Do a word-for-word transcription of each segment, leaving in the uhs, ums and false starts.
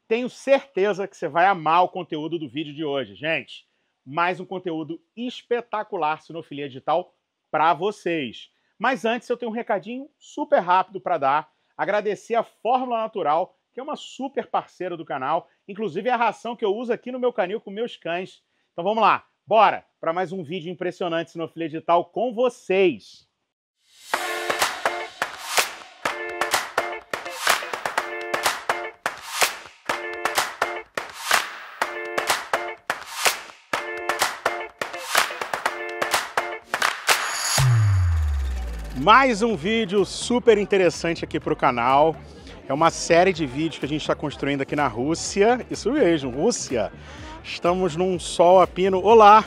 Tenho certeza que você vai amar o conteúdo do vídeo de hoje, gente. Mais um conteúdo espetacular Sinofilia Digital para vocês. Mas antes eu tenho um recadinho super rápido para dar. Agradecer a Fórmula Natural, que é uma super parceira do canal. Inclusive é a ração que eu uso aqui no meu canil com meus cães. Então vamos lá, bora para mais um vídeo impressionante Sinofilia Digital com vocês. Mais um vídeo super interessante aqui para o canal. É uma série de vídeos que a gente está construindo aqui na Rússia. Isso mesmo, Rússia. Estamos num sol a pino. Olá!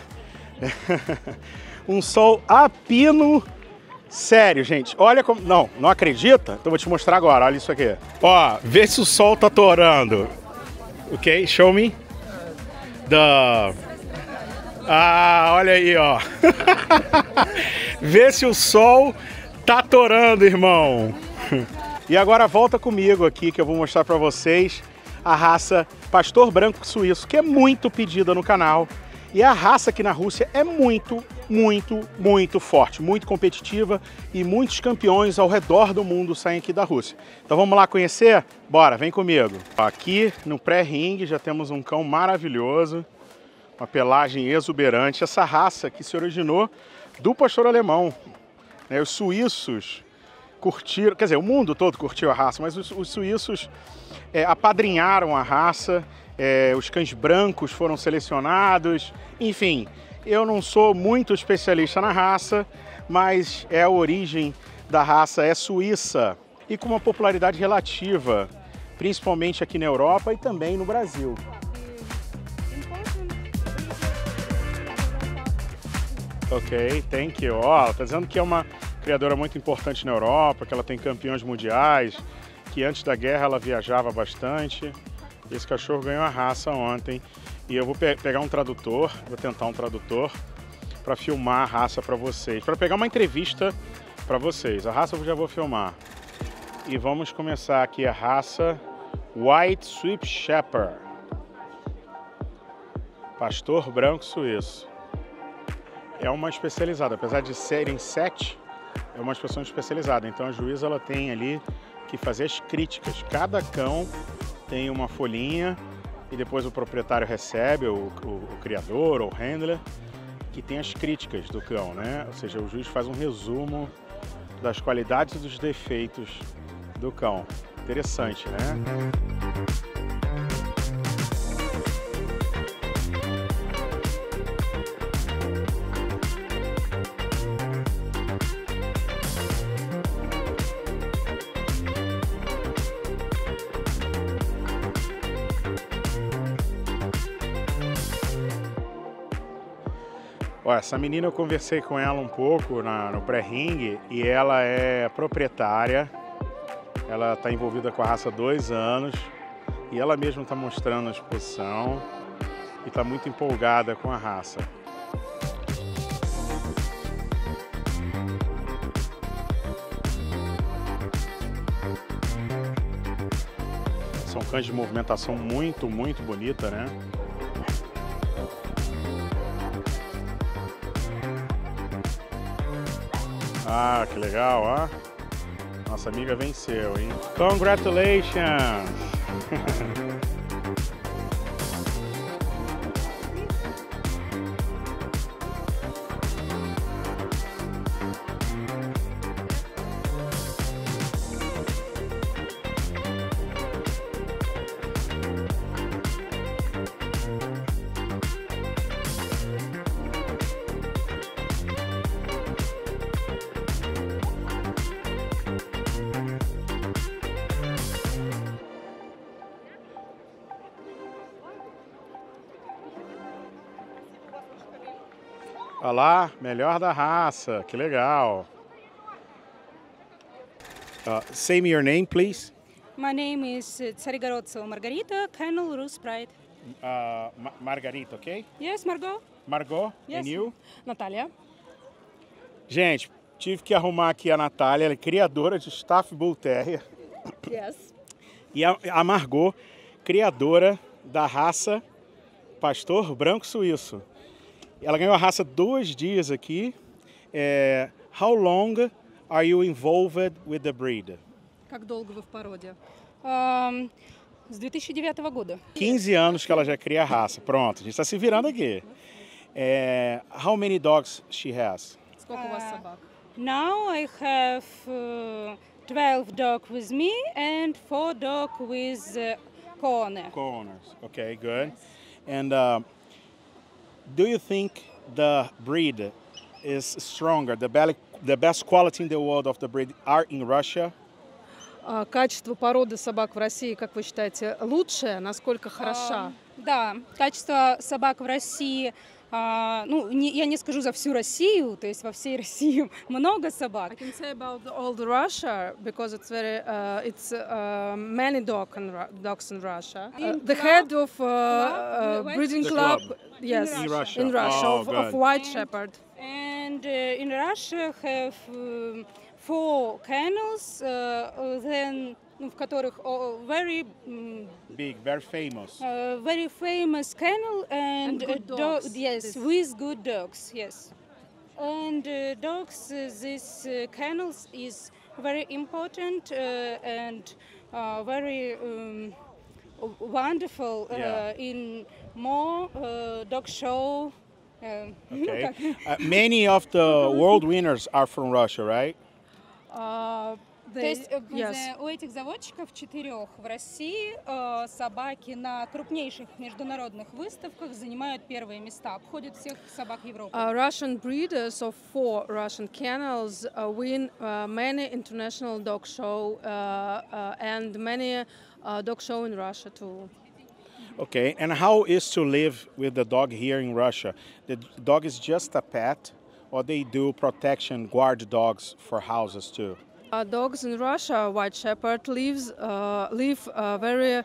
Um sol a pino. Sério, gente. Olha como... Não, não acredita? Então vou te mostrar agora. Olha isso aqui. Ó, vê se o sol tá torando. Ok? Show me. The... Ah, olha aí, ó. Vê se o sol tá torando, irmão. E agora volta comigo aqui que eu vou mostrar para vocês a raça Pastor Branco Suíço, que é muito pedida no canal. E a raça aqui na Rússia é muito, muito, muito forte, muito competitiva e muitos campeões ao redor do mundo saem aqui da Rússia. Então vamos lá conhecer? Bora, vem comigo. Aqui no pré-ringue já temos um cão maravilhoso, uma pelagem exuberante. Essa raça que se originou do pastor alemão. Né? Os suíços curtiram, quer dizer, o mundo todo curtiu a raça, mas os, os suíços é, apadrinharam a raça, é, os cães brancos foram selecionados, enfim, eu não sou muito especialista na raça, mas é a origem da raça é suíça e com uma popularidade relativa, principalmente aqui na Europa e também no Brasil. Ok, thank you. Ó, ela tá dizendo que é uma criadora muito importante na Europa, que ela tem campeões mundiais, que antes da guerra ela viajava bastante. Esse cachorro ganhou a raça ontem e eu vou pe pegar um tradutor, vou tentar um tradutor para filmar a raça para vocês, para pegar uma entrevista para vocês. A raça eu já vou filmar. E vamos começar aqui a raça White Sweep Shepherd, pastor branco suíço. É uma especializada, apesar de serem sete, é uma expressão especializada. Então a juíza ela tem ali que fazer as críticas. Cada cão tem uma folhinha e depois o proprietário recebe, o, o, o criador ou o handler, que tem as críticas do cão, né? Ou seja, o juiz faz um resumo das qualidades e dos defeitos do cão. Interessante, né? Ó, essa menina eu conversei com ela um pouco na, no pré-ringue e ela é proprietária, ela está envolvida com a raça há dois anos e ela mesma está mostrando a exposição e está muito empolgada com a raça. São cães de movimentação muito, muito bonita, né? Ah, que legal, ó. Nossa amiga venceu, hein? Congratulations! Olha lá, melhor da raça, que legal. Uh, say me your name, please. My name is Tsarigorodtseva Margarita, Kennel Rus Pride. Uh, Ma Margarita, ok? Yes, Margot. Margot, Yes. and you? Natalia. Gente, tive que arrumar aqui a Natália, ela é criadora de Staff Bull Terrier. Yes. E a, a Margot, criadora da raça Pastor Branco Suíço. Ela ganhou a raça dois dias aqui. É, how long are you involved with the breed? Как долго вы в породе? Ам, С две тысячи девятого года. quinze anos que ela já cria a raça. Pronto, a gente está se virando aqui. É, how many dogs she has? Сколько у вас собак? Now I have uh, twelve dog with me and four dog with uh, corner. Co-owners. Okay, good. And uh, do you think the breed is stronger? The, be- the best quality in the world of the breed are in Russia? А качество породы собак в России, как вы считаете, лучшее? Насколько хороша? Ам, Да, качество собак в России, а, ну, не- я не скажу за всю Россию, то есть во всей России много собак. I can say about the old Russia because it's very uh, it's uh, many dog in Ru- dogs in Russia. Uh, In the club- head of uh, club, uh, white breeding The club, club. yes, In Russia. in Russia Oh, of, of good. White And- Shepherd. And uh, in Russia have um, four kennels, uh, uh, then ну, в которых oh, very м, Big, very famous. uh, very famous kennel and, And good uh, do- dogs. yes, This- with good dogs, yes. And uh, dogs, uh, this uh, kennels is very important uh, and uh, very um, w- wonderful uh, Yeah. in more uh, dog show. Uh, Okay. Uh, many of the world winners are from Russia, right? Uh, То they- есть э, yes. за- у этих заводчиков четырех в России э, собаки на крупнейших международных выставках занимают первые места, обходят всех собак Европы. Uh, Russian breeders of four Russian kennels uh, win uh, many international dog show uh, uh, and many uh, dog show in Russia too. Okay. And how is to live with the dog here in Russia? The dog is just a pet, or they do protection guard dogs for houses too? Uh, dogs in Russia, White Shepherd lives uh, live a very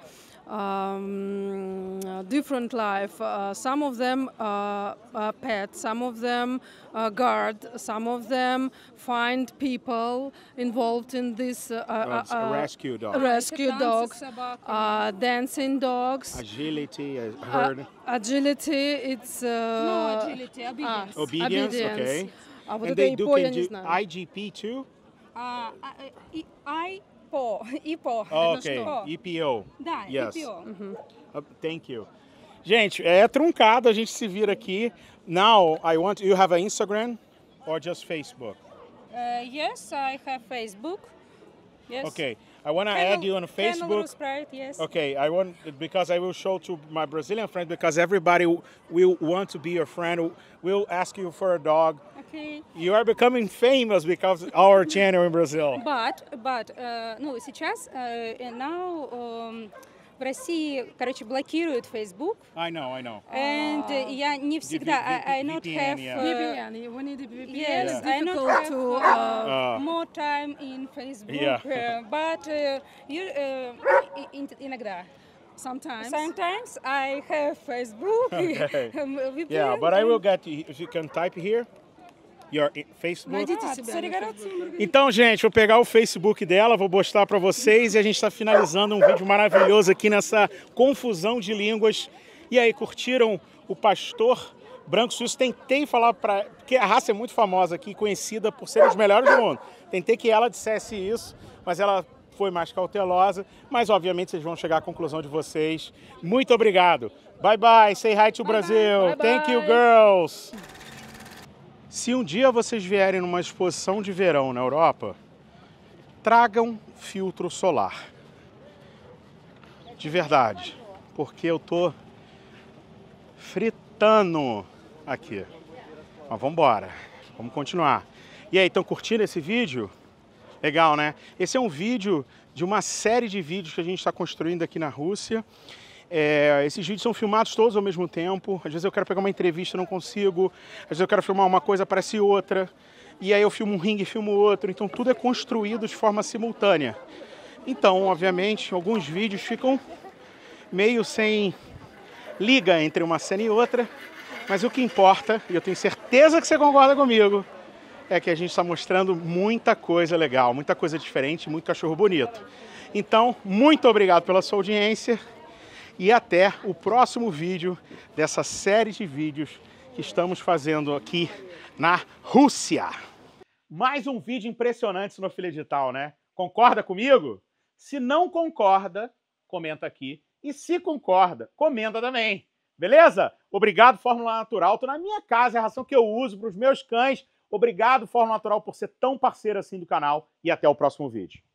um, uh, different life. Uh, some of them uh, uh, pet, some of them uh, guard, some of them find people involved in this uh, Well, it's a rescue dog. rescue Танцы с dogs, собаками. uh, dancing dogs, Agility, I uh, heard. agility. It's No, uh, agility, obedience. а, Obedience, obedience. okay. А вот And это they и do, по я can не do знаю. I G P too? А, а, э, и- I по, и по. Oh, Это okay, что? E P O. Да, Yes. и пио. Uh, thank you. Gente, é truncado, a gente se vira aqui. Now, I want you have an Instagram or just Facebook? Uh, yes, I have Facebook. Yes. Okay, I want to Kennel- add you on Kennel Facebook. Sprite, yes. Okay, I want because I will show to my Brazilian friends because everybody will want to be your friend. Will ask you for a dog. Okay. You are becoming famous because of our channel in Brazil. But, but, э, ну, сейчас, э, and now, эм, в России, короче, блокируют Facebook. I know, I know. And э, я не всегда, I, I not V P N, have... yeah. э, V P N. We need a V P N. Yes, It's I not difficult have to. uh, Uh, Uh, more time in Facebook. Yeah. uh, but uh, you, uh, и- и- иногда. sometimes. Sometimes I have Facebook. Okay. V P N, Yeah, but I will and- get you if you can type here your i- Facebook. Найдите А, себя. Царь на Город, Facebook. Então, gente, vou pegar o Facebook dela, vou mostrar para vocês e a gente está finalizando um vídeo maravilhoso aqui nessa confusão de línguas. E aí, curtiram o Pastor Branco Suíço? Tentei falar para, porque a raça é muito famosa aqui, conhecida por ser os melhores do mundo. Tentei que ela dissesse isso, mas ela foi mais cautelosa. Mas obviamente vocês vão chegar à conclusão de vocês. Muito obrigado. Bye bye. Say hi to Brasil. Bye, Thank you, bye. girls. Se um dia vocês vierem numa exposição de verão na Europa, tragam filtro solar. De verdade. Porque eu tô fritando aqui. Mas vamos embora. Vamos continuar. E aí, estão curtindo esse vídeo? Legal, né? Esse é um vídeo de uma série de vídeos que a gente está construindo aqui na Rússia. É, esses vídeos são filmados todos ao mesmo tempo. Às vezes eu quero pegar uma entrevista e não consigo. Às vezes eu quero filmar uma coisa, aparece outra. E aí eu filmo um ringue e filmo outro. Então tudo é construído de forma simultânea. Então, obviamente, alguns vídeos ficam meio sem liga entre uma cena e outra. Mas o que importa, e eu tenho certeza que você concorda comigo, é que a gente está mostrando muita coisa legal, muita coisa diferente, muito cachorro bonito. Então, muito obrigado pela sua audiência. e até o próximo vídeo dessa série de vídeos que estamos fazendo aqui na Rússia. Mais um vídeo impressionante no Filha Digital, né? Concorda comigo? Se não concorda, comenta aqui. E se concorda, comenta também. Beleza? Obrigado, Fórmula Natural. Tô na minha casa, é a ração que eu uso para os meus cães. Obrigado, Fórmula Natural, por ser tão parceiro assim do canal. E até o próximo vídeo.